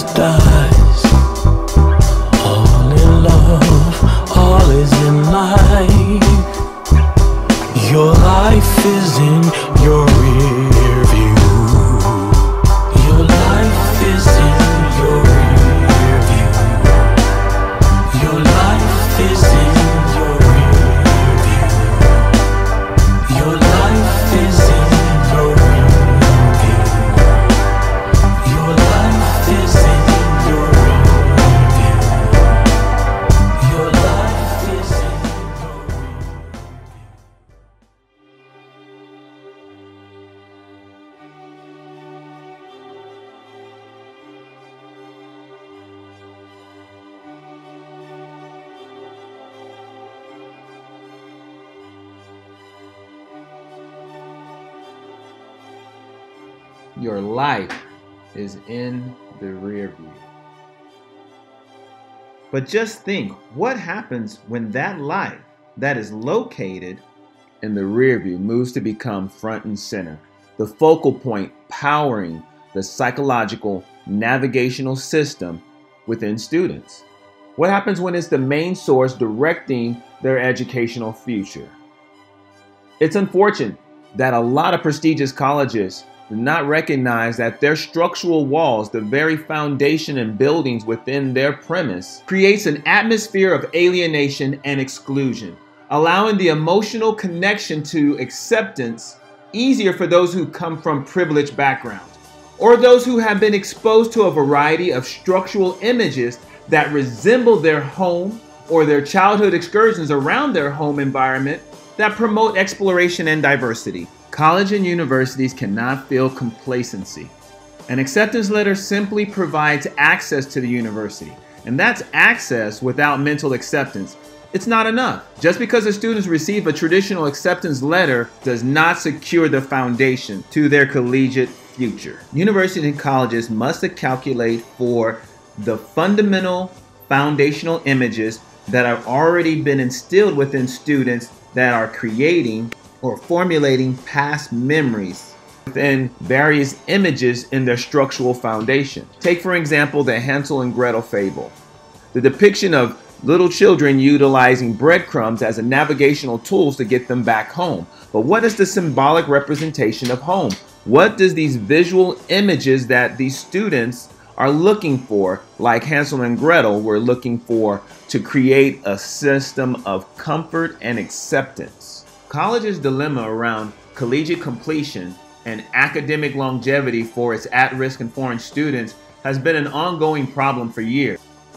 Dies. All in love, all is in life. Your life is in your rear view. Your life is in your rear view. Your life is in your rear view. Your life is in your rear view. Your life is in your rear view. Your life is in your rear view. Your life is in the rear view. But just think, what happens when that life that is located in the rear view moves to become front and center, the focal point powering the psychological navigational system within students? What happens when it's the main source directing their educational future? It's unfortunate that a lot of prestigious colleges do not recognize that their structural walls, the very foundation and buildings within their premise, creates an atmosphere of alienation and exclusion, allowing the emotional connection to acceptance easier for those who come from privileged backgrounds, or those who have been exposed to a variety of structural images that resemble their home or their childhood excursions around their home environment that promote exploration and diversity. College and universities cannot feel complacency. An acceptance letter simply provides access to the university, and that's access without mental acceptance. It's not enough. Just because the students receive a traditional acceptance letter does not secure the foundation to their collegiate future. Universities and colleges must calculate for the fundamental foundational images that have already been instilled within students that are creating or formulating past memories within various images in their structural foundation. Take, for example, the Hansel and Gretel fable. The depiction of little children utilizing breadcrumbs as a navigational tools to get them back home. But what is the symbolic representation of home? What does these visual images that these students are looking for, like Hansel and Gretel were looking for, to create a system of comfort and acceptance? College's dilemma around collegiate completion and academic longevity for its at-risk and foreign students has been an ongoing problem for years.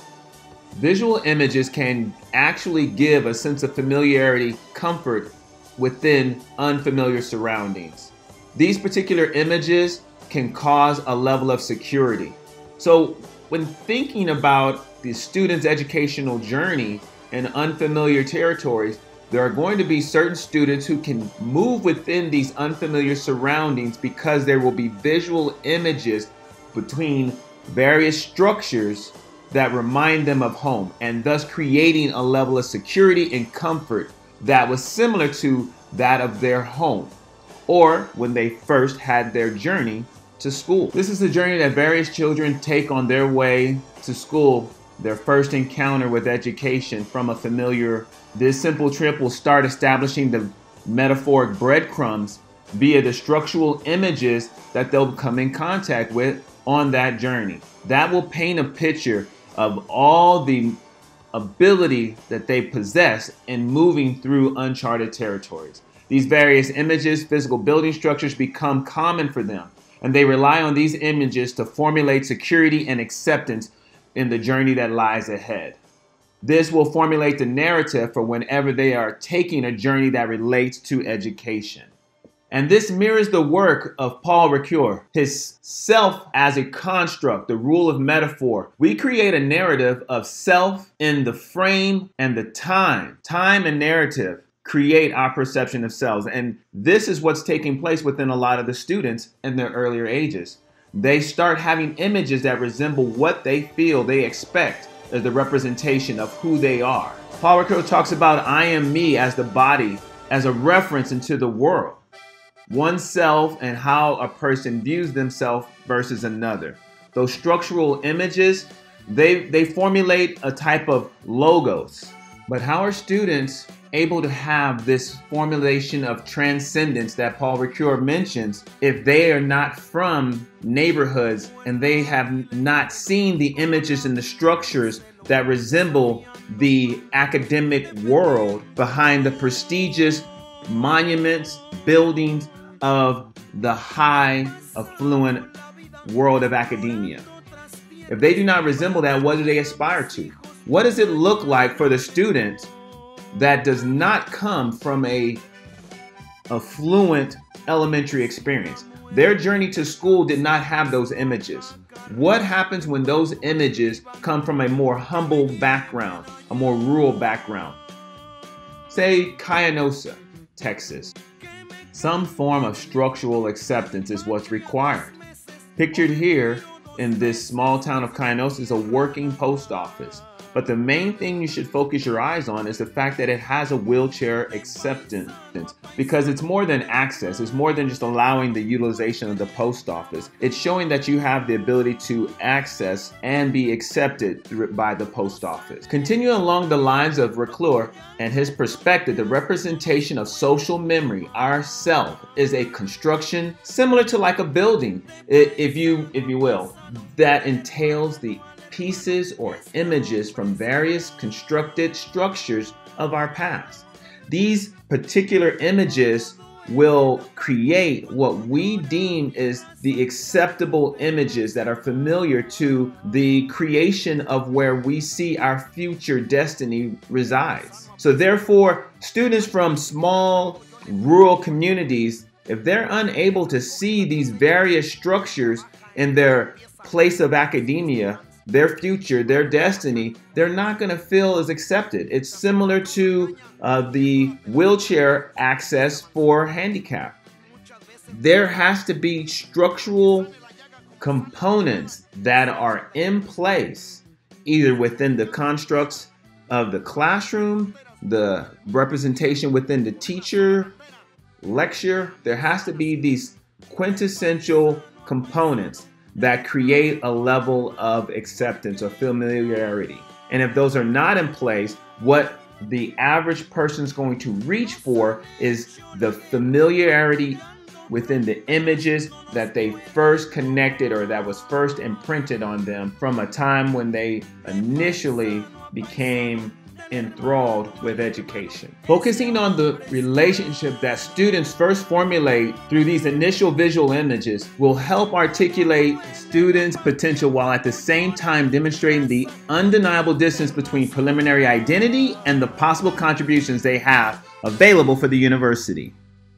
Visual images can actually give a sense of familiarity, comfort within unfamiliar surroundings. These particular images can cause a level of security. So when thinking about the student's educational journey in unfamiliar territories, there are going to be certain students who can move within these unfamiliar surroundings because there will be visual images between various structures that remind them of home, and thus creating a level of security and comfort that was similar to that of their home, or when they first had their journey to school. This is the journey that various children take on their way to school, their first encounter with education from a familiar. This simple trip will start establishing the metaphoric breadcrumbs via the structural images that they'll come in contact with on that journey. That will paint a picture of all the ability that they possess in moving through uncharted territories. These various images, physical building structures become common for them, and they rely on these images to formulate security and acceptance in the journey that lies ahead. This will formulate the narrative for whenever they are taking a journey that relates to education. And this mirrors the work of Paul Ricoeur, his self as a construct, the rule of metaphor. We create a narrative of self in the frame and the time. Time and narrative create our perception of selves. And this is what's taking place within a lot of the students in their earlier ages. They start having images that resemble what they feel they expect as the representation of who they are. Paul Ricoeur talks about I am me as the body, as a reference into the world, oneself, and how a person views themselves versus another. those structural images, they formulate a type of logos. But how are students able to have this formulation of transcendence that Paul Ricoeur mentions if they are not from neighborhoods and they have not seen the images and the structures that resemble the academic world behind the prestigious monuments, buildings of the high, affluent world of academia? If they do not resemble that, what do they aspire to? What does it look like for the student that does not come from a affluent elementary experience? Their journey to school did not have those images. What happens when those images come from a more humble background, a more rural background? Say Cayenosa, Texas. Some form of structural acceptance is what's required. Pictured here in this small town of Cayenosa is a working post office. But the main thing you should focus your eyes on is the fact that it has a wheelchair acceptance, because it's more than access. It's more than just allowing the utilization of the post office. It's showing that you have the ability to access and be accepted by the post office. Continuing along the lines of Ricoeur and his perspective, the representation of social memory, our self, is a construction similar to like a building, if you will, that entails the pieces or images from various constructed structures of our past. These particular images will create what we deem is the acceptable images that are familiar to the creation of where we see our future destiny resides. So therefore, students from small rural communities, if they're unable to see these various structures in their place of academia, their future, their destiny, they're not going to feel as accepted. It's similar to the wheelchair access for handicap. There has to be structural components that are in place, either within the constructs of the classroom, the representation within the teacher, lecture. There has to be these quintessential components that create a level of acceptance or familiarity. And if those are not in place, what the average person is going to reach for is the familiarity within the images that they first connected or that was first imprinted on them from a time when they initially became enthralled with education. Focusing on the relationship that students first formulate through these initial visual images will help articulate students' potential while at the same time demonstrating the undeniable distance between preliminary identity and the possible contributions they have available for the university.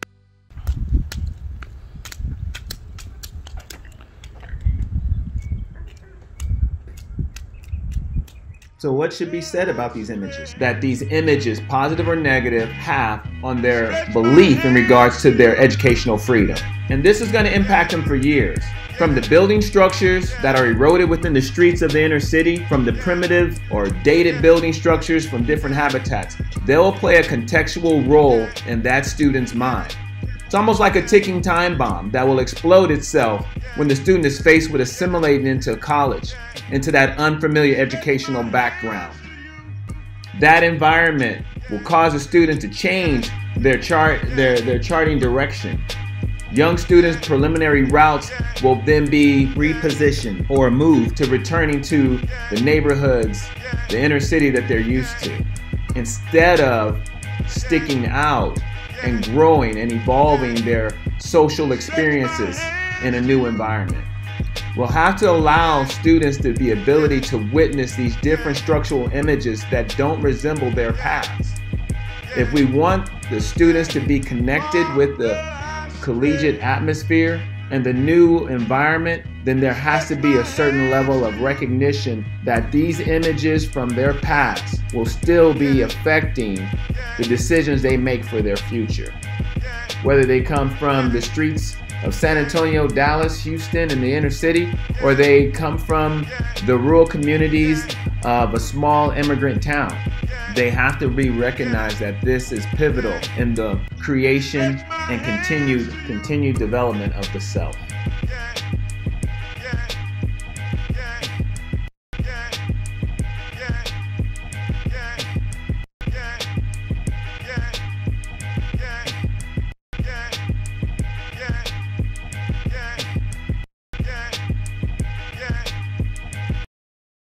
So what should be said about these images? That these images, positive or negative, have on their belief in regards to their educational freedom. And this is going to impact them for years. From the building structures that are eroded within the streets of the inner city, from the primitive or dated building structures from different habitats, they'll play a contextual role in that student's mind. It's almost like a ticking time bomb that will explode itself when the student is faced with assimilating into college, into that unfamiliar educational background. That environment will cause a student to change their charting direction. Young students' preliminary routes will then be repositioned or moved to returning to the neighborhoods, the inner city that they're used to, instead of sticking out and growing and evolving their social experiences in a new environment. We'll have to allow students the ability to witness these different structural images that don't resemble their past. If we want the students to be connected with the collegiate atmosphere and the new environment, then there has to be a certain level of recognition that these images from their past will still be affecting the decisions they make for their future. Whether they come from the streets of San Antonio, Dallas, Houston, and the inner city, or they come from the rural communities of a small immigrant town, they have to be recognized that this is pivotal in the creation and continued development of the self.